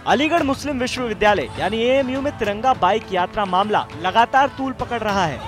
अलीगढ़ मुस्लिम विश्वविद्यालय यानी AMU में तिरंगा बाइक यात्रा मामला लगातार तूल पकड़ रहा है।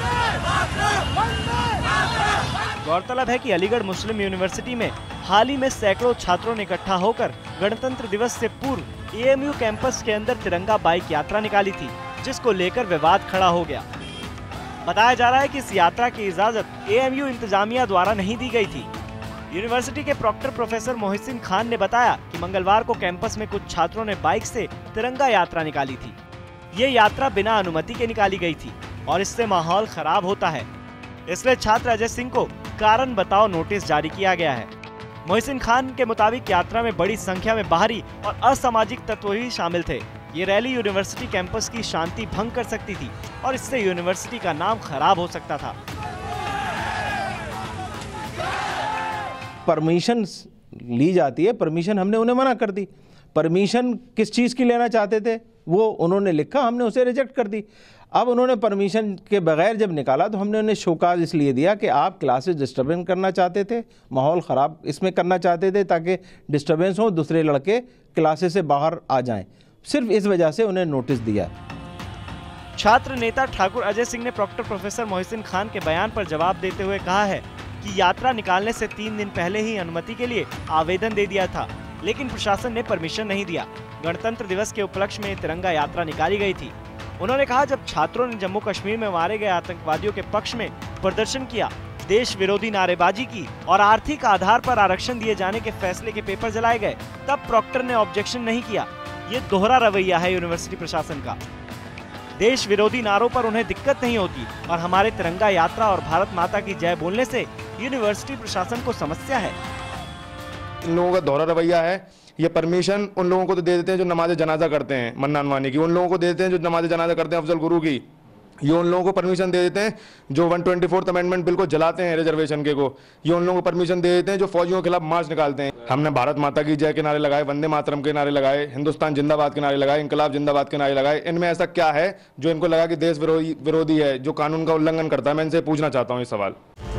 गौरतलब है कि अलीगढ़ मुस्लिम यूनिवर्सिटी में हाल ही में सैकड़ों छात्रों ने इकट्ठा होकर गणतंत्र दिवस से पूर्व AMU कैंपस के अंदर तिरंगा बाइक यात्रा निकाली थी, जिसको लेकर विवाद खड़ा हो गया। बताया जा रहा है कि इस यात्रा की इजाजत AMU इंतजामिया द्वारा नहीं दी गई थी। यूनिवर्सिटी के प्रॉक्टर प्रोफेसर मोहसिन खान ने बताया कि मंगलवार को कैंपस में कुछ छात्रों ने बाइक से तिरंगा यात्रा निकाली थी। ये यात्रा बिना अनुमति के निकाली गई थी और इससे माहौल खराब होता है, इसलिए छात्र अजय सिंह को कारण बताओ नोटिस जारी किया गया है। मोहसिन खान के मुताबिक यात्रा में बड़ी संख्या में बाहरी और असामाजिक तत्व ही शामिल थे। ये रैली यूनिवर्सिटी कैंपस की शांति भंग कर सकती थी और इससे यूनिवर्सिटी का नाम खराब हो सकता था। परमिशन ली जाती है, परमिशन हमने उन्हें मना कर दी। परमिशन किस चीज़ की लेना चाहते थे वो उन्होंने लिखा, हमने उसे रिजेक्ट कर दी। अब उन्होंने परमिशन के बगैर जब निकाला तो हमने उन्हें शोकाज इसलिए दिया कि आप क्लासेस डिस्टर्बेंस करना चाहते थे, माहौल ख़राब इसमें करना चाहते थे ताकि डिस्टर्बेंस हो, दूसरे लड़के क्लासेस से बाहर आ जाएं। सिर्फ इस वजह से उन्हें नोटिस दिया। छात्र नेता ठाकुर अजय सिंह ने प्रॉक्टर प्रोफेसर मोहसिन खान के बयान पर जवाब देते हुए कहा है कि यात्रा निकालने से 3 दिन पहले ही अनुमति के लिए आवेदन दे दिया था, लेकिन प्रशासन ने परमिशन नहीं दिया। गणतंत्र दिवस के उपलक्ष्य में तिरंगा यात्रा निकाली गई थी। उन्होंने कहा, जब छात्रों ने जम्मू कश्मीर में मारे गए आतंकवादियों के पक्ष में प्रदर्शन किया, देश विरोधी नारेबाजी की और आर्थिक आधार पर आरक्षण दिए जाने के फैसले के पेपर जलाए गए, तब प्रॉक्टर ने ऑब्जेक्शन नहीं किया। ये दोहरा रवैया है यूनिवर्सिटी प्रशासन का। देश विरोधी नारों पर उन्हें दिक्कत नहीं होती और हमारे तिरंगा यात्रा और भारत माता की जय बोलने से यूनिवर्सिटी प्रशासन को समस्या है। इन लोगों का दोहरा रवैया है। ये परमिशन उन लोगों को तो दे देते हैं जो नमाज जनाजा करते हैं, मन्नान वानी की, उन लोगों को दे देते हैं जो नमाज जनाजा करते हैं अफजल गुरु की। ये उन लोगों को परमिशन दे देते हैं जो 124th अमेंडमेंट बिल को जलाते हैं, रिजर्वेशन के को। ये उन लोगों को परमिशन दे देते हैं जो फौजियों के खिलाफ मार्च निकालते हैं। हमने भारत माता की जय के नारे लगाए, वंदे मातरम के नारे लगाए, हिंदुस्तान जिंदाबाद के नारे लगाए, इंकलाब जिंदाबाद के नारे लगाए। इनमें ऐसा क्या है जो इनको लगा कि देश विरोधी है, जो कानून का उल्लंघन करता है? मैं इनसे पूछना चाहता हूँ ये सवाल।